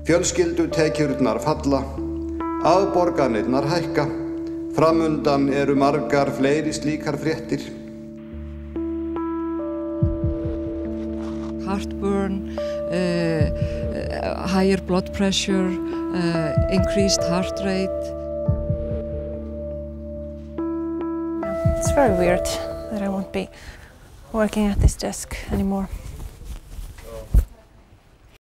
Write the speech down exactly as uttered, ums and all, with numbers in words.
Fjölskyldutekjurnar falla, afborganirnar hækka, framundan eru margar fleiri slíkar fréttir. Heartburn, uh, higher blood pressure, uh, increased heart rate. It's very weird that I won't be working at this desk anymore.